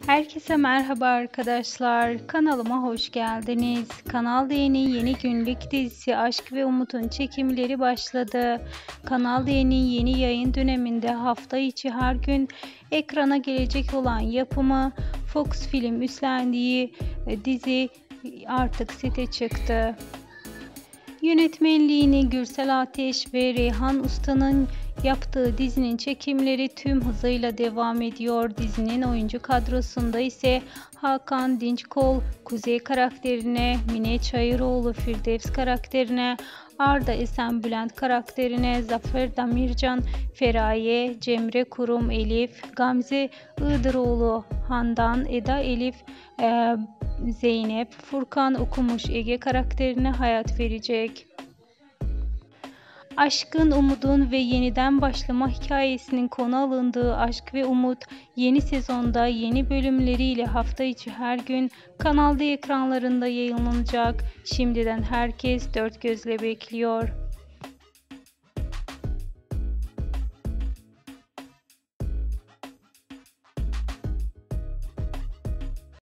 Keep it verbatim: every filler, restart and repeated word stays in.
Herkese merhaba arkadaşlar. Kanalıma hoş geldiniz. Kanal D'nin yeni günlük dizisi Aşk ve Umut'un çekimleri başladı. Kanal D'nin yeni yayın döneminde hafta içi her gün ekrana gelecek olan yapımı Fox Film üstlendiği dizi artık sete çıktı. Yönetmenliğini Gürsel Ateş ve Reyhan Usta'nın yaptığı dizinin çekimleri tüm hızıyla devam ediyor. Dizinin oyuncu kadrosunda ise Hakan Dinçkol Kuzey karakterine, Mine Çayıroğlu Firdevs karakterine, Arda Esen Bülent karakterine, Zafer Demircan Feraye, Cemre Kurum Elif, Gamze Iğdıroğlu Handan, Eda Elif e, Zeynep, Furkan Okumuş Ege karakterine hayat verecek. Aşkın, umudun ve yeniden başlama hikayesinin konu alındığı Aşk ve Umut yeni sezonda yeni bölümleriyle hafta içi her gün Kanal D ekranlarında yayınlanacak. Şimdiden herkes dört gözle bekliyor.